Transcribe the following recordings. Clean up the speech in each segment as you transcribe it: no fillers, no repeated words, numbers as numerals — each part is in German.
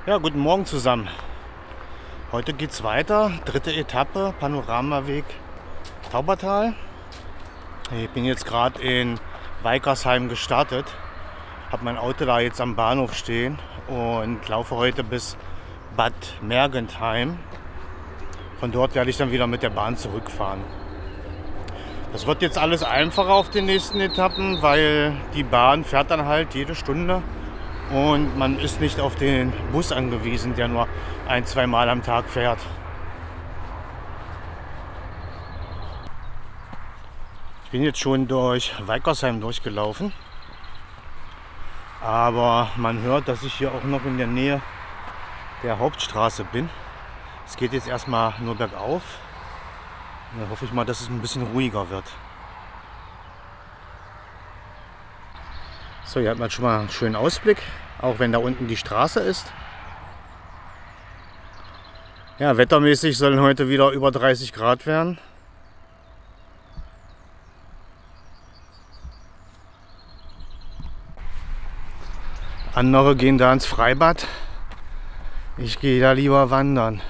Ja, guten Morgen zusammen. Heute geht's weiter. Dritte Etappe, Panoramaweg Taubertal. Ich bin jetzt gerade in Weikersheim gestartet. Habe mein Auto da jetzt am Bahnhof stehen und laufe heute bis Bad Mergentheim. Von dort werde ich dann wieder mit der Bahn zurückfahren. Das wird jetzt alles einfacher auf den nächsten Etappen, weil die Bahn fährt dann halt jede Stunde. Und man ist nicht auf den Bus angewiesen, der nur ein-, zweimal am Tag fährt. Ich bin jetzt schon durch Weikersheim durchgelaufen. Aber man hört, dass ich hier auch noch in der Nähe der Hauptstraße bin. Es geht jetzt erstmal nur bergauf. Und dann hoffe ich mal, dass es ein bisschen ruhiger wird. So, hier hat man schon mal einen schönen Ausblick, auch wenn da unten die Straße ist. Ja, wettermäßig sollen heute wieder über 30 Grad werden. Andere gehen da ins Freibad. Ich gehe da lieber wandern.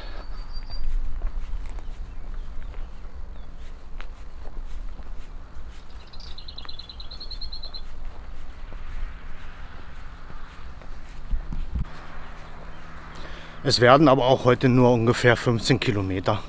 Es werden aber auch heute nur ungefähr 15 Kilometer.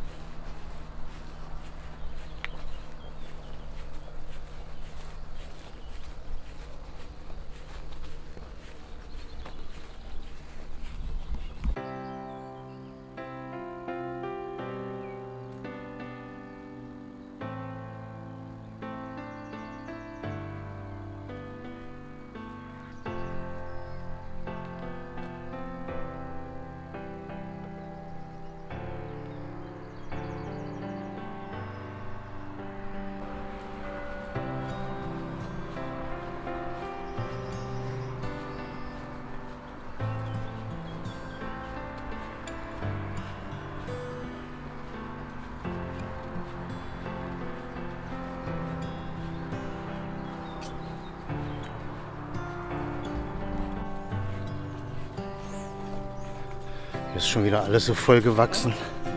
Hier ist schon wieder alles so voll gewachsen.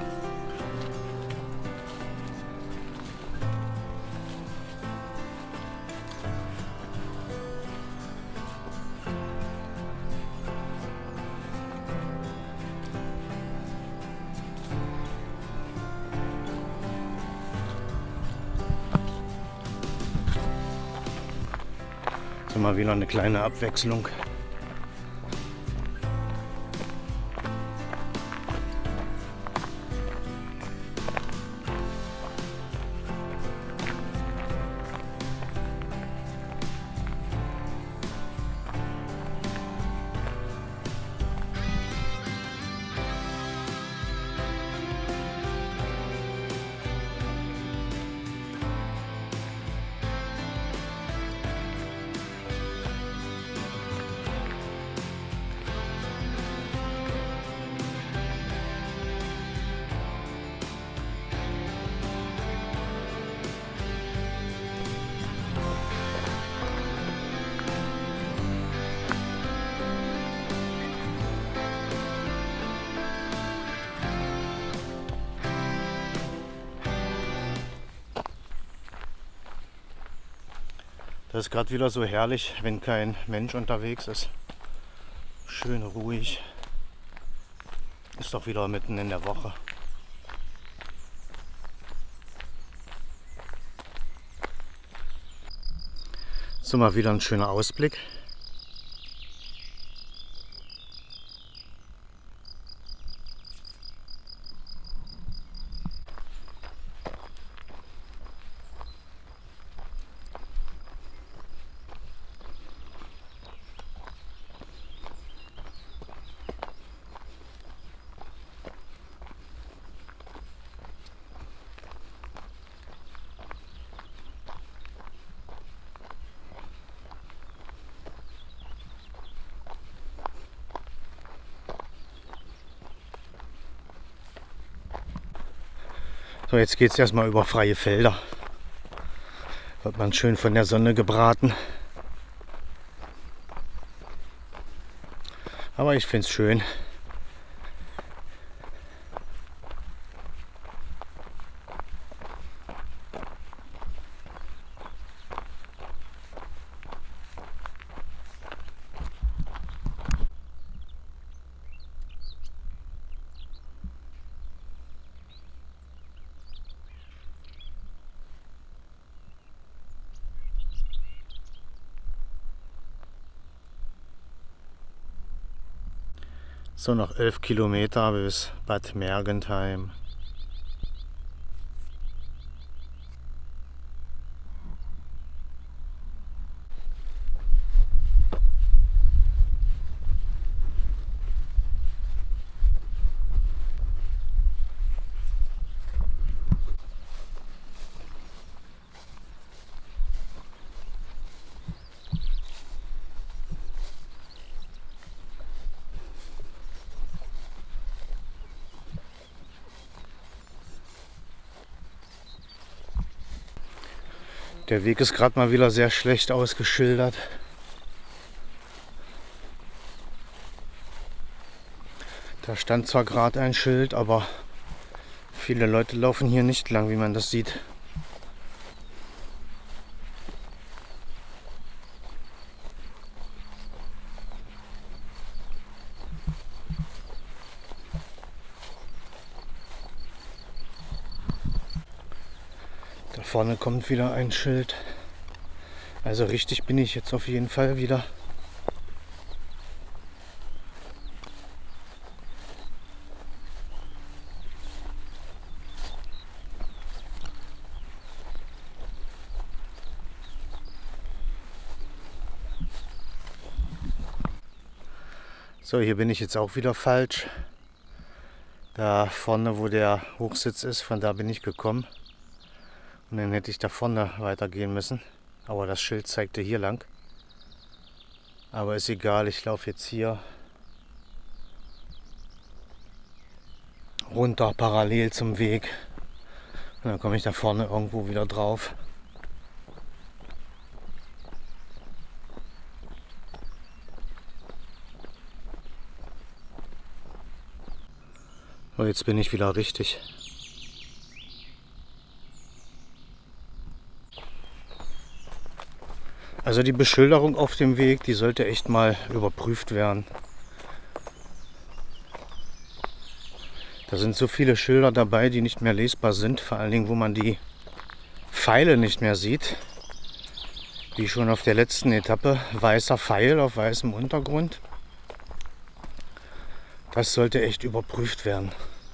So, mal wieder eine kleine Abwechslung. Das ist gerade wieder so herrlich, wenn kein Mensch unterwegs ist. Schön ruhig. Ist doch wieder mitten in der Woche. So, mal wieder ein schöner Ausblick. So, jetzt geht es erstmal über freie Felder. Wird man schön von der Sonne gebraten. Aber ich finde es schön. So, noch 11 Kilometer bis Bad Mergentheim. Der Weg ist gerade mal wieder sehr schlecht ausgeschildert. Da stand zwar gerade ein Schild, aber viele Leute laufen hier nicht lang, wie man das sieht. Da vorne kommt wieder ein Schild. Also richtig bin ich jetzt auf jeden Fall wieder. So, hier bin ich jetzt auch wieder falsch. Da vorne, wo der Hochsitz ist, von da bin ich gekommen. Und dann hätte ich da vorne weitergehen müssen. Aber das Schild zeigte hier lang. Aber ist egal, ich laufe jetzt hier runter parallel zum Weg. Und dann komme ich da vorne irgendwo wieder drauf. So, jetzt bin ich wieder richtig. Also die Beschilderung auf dem Weg, die sollte echt mal überprüft werden. Da sind so viele Schilder dabei, die nicht mehr lesbar sind. Vor allen Dingen, wo man die Pfeile nicht mehr sieht. Wie schon auf der letzten Etappe, weißer Pfeil auf weißem Untergrund. Das sollte echt überprüft werden.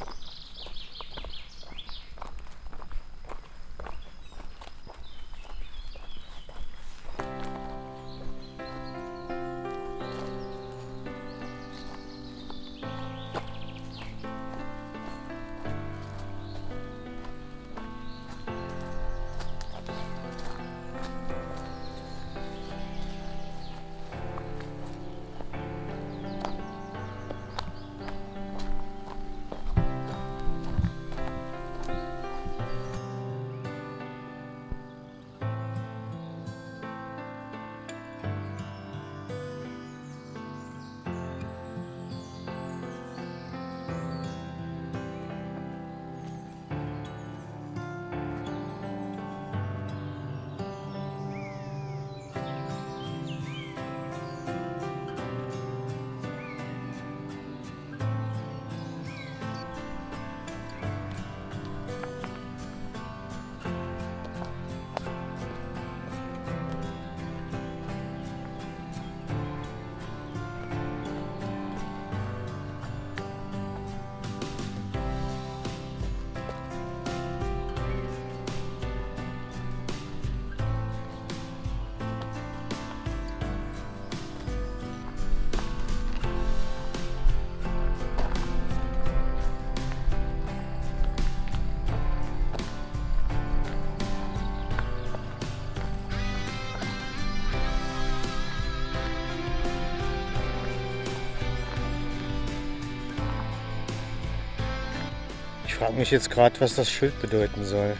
Ich frage mich jetzt gerade, was das Schild bedeuten soll.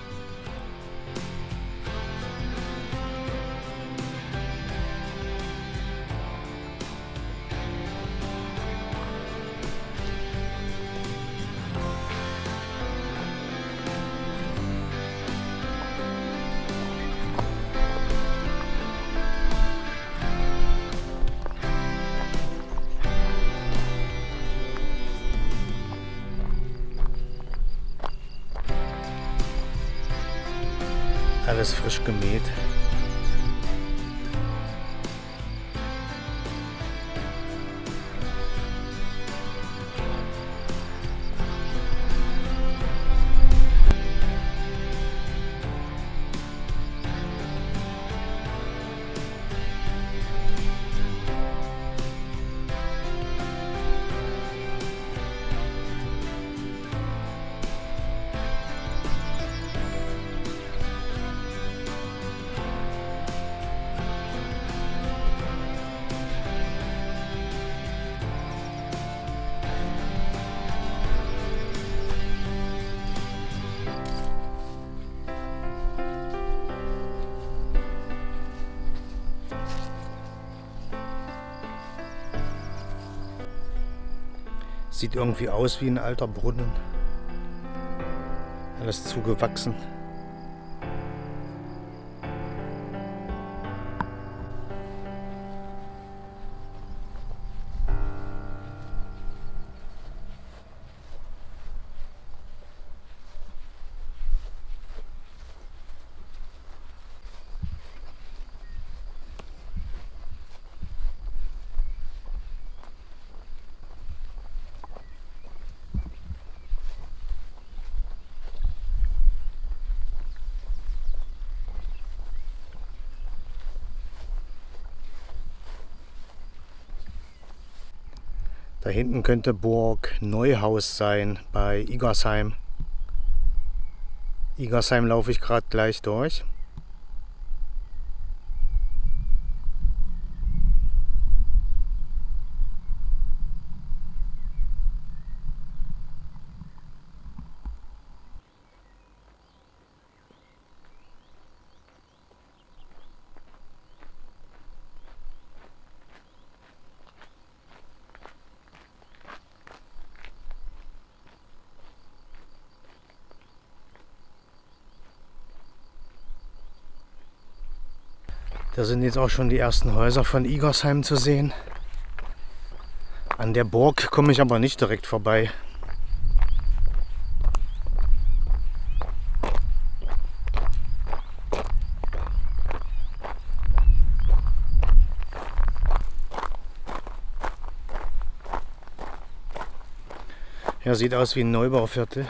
Alles frisch gemäht. Sieht irgendwie aus wie ein alter Brunnen. Alles zugewachsen. Da hinten könnte Burg Neuhaus sein bei Igersheim. Igersheim laufe ich gerade gleich durch. Da sind jetzt auch schon die ersten Häuser von Igersheim zu sehen. An der Burg komme ich aber nicht direkt vorbei. Ja, sieht aus wie ein Neubauviertel.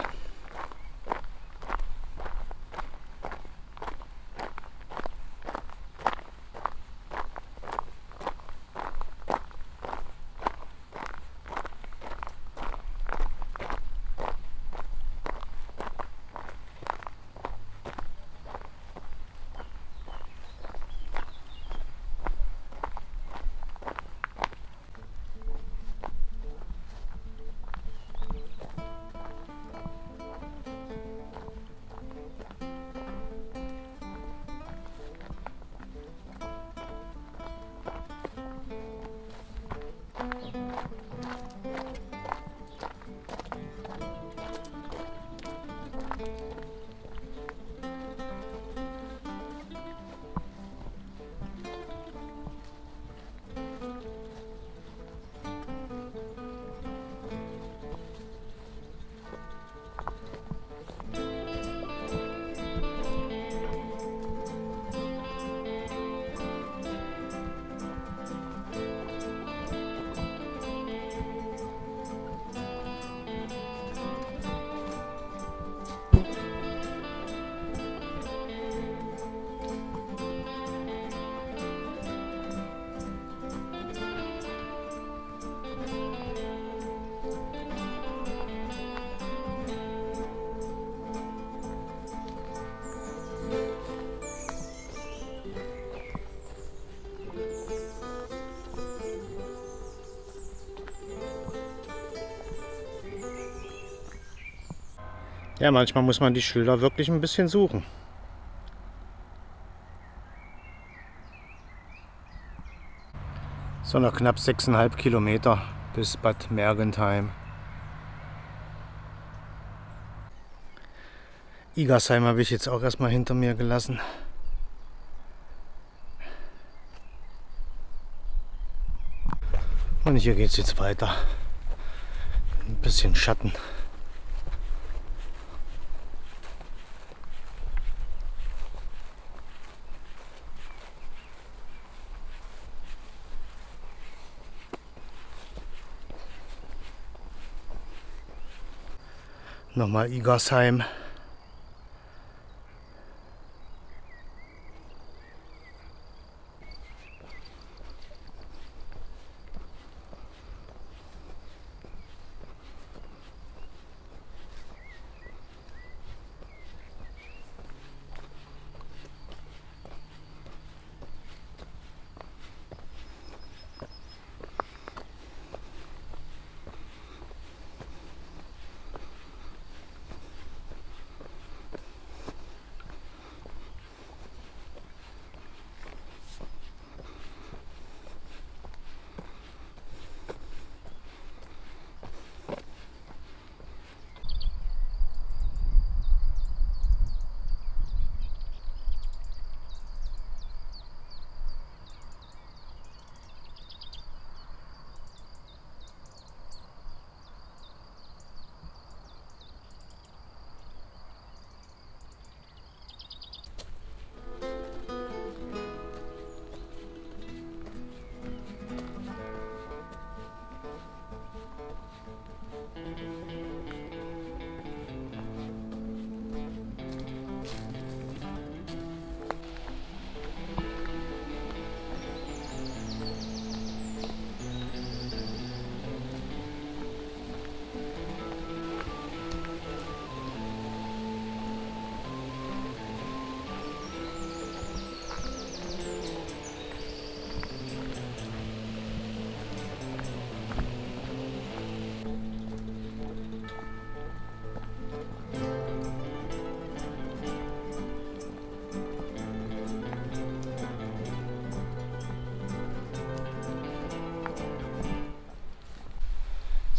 Ja, manchmal muss man die Schilder wirklich ein bisschen suchen. So, noch knapp 6,5 Kilometer bis Bad Mergentheim. Igersheim habe ich jetzt auch erstmal hinter mir gelassen. Und hier geht es jetzt weiter. Ein bisschen Schatten. Nochmal Igersheim.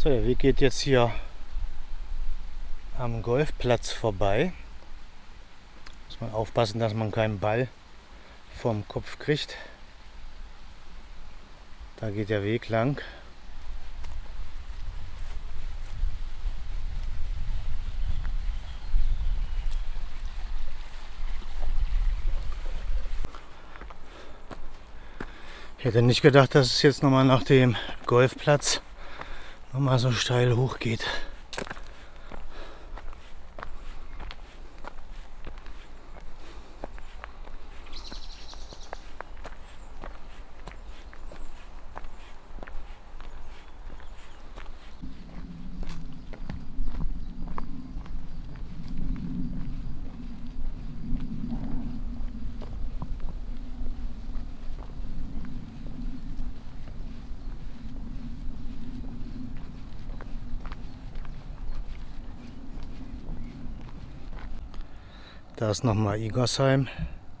So, der Weg geht jetzt hier am Golfplatz vorbei. Muss man aufpassen, dass man keinen Ball vom Kopf kriegt. Da geht der Weg lang. Ich hätte nicht gedacht, dass es jetzt nochmal nach dem Golfplatz nochmal so steil hoch geht. Da ist nochmal Igersheim.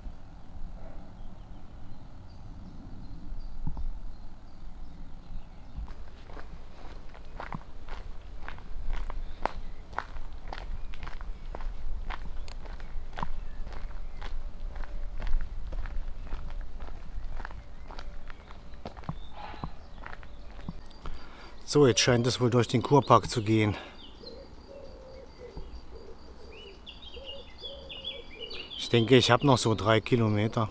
So, jetzt scheint es wohl durch den Kurpark zu gehen. Ich denke, ich habe noch so 3 Kilometer.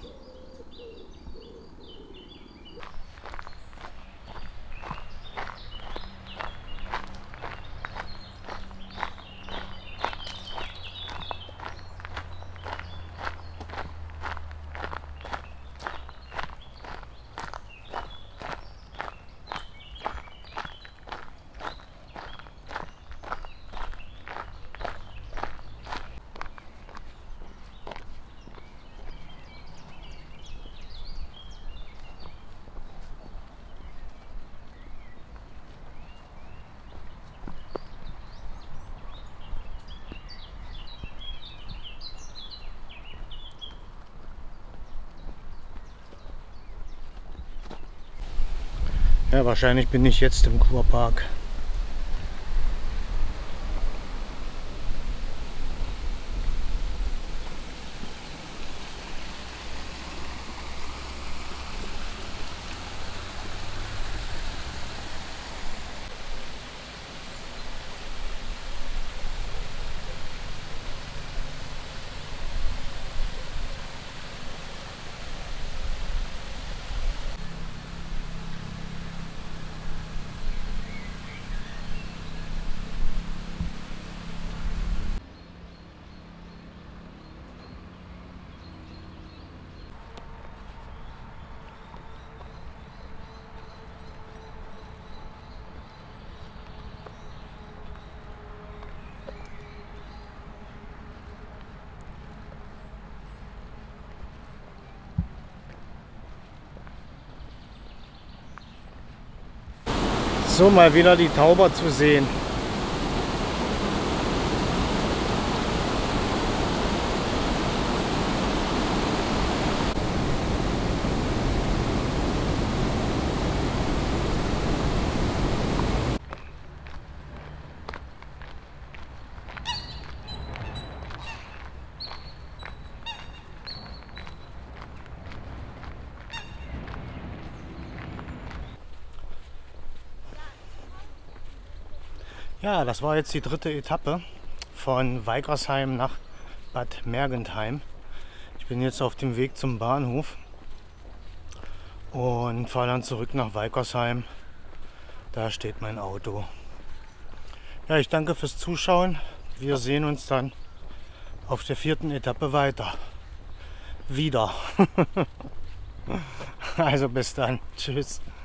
Ja, wahrscheinlich bin ich jetzt im Kurpark. So, mal wieder die Tauber zu sehen. Ja, das war jetzt die dritte Etappe von Weigersheim nach Bad Mergentheim. Ich bin jetzt auf dem Weg zum Bahnhof und fahre dann zurück nach Weigersheim. Da steht mein Auto. Ja, ich danke fürs Zuschauen. Wir sehen uns dann auf der vierten Etappe weiter. Wieder. Also bis dann. Tschüss.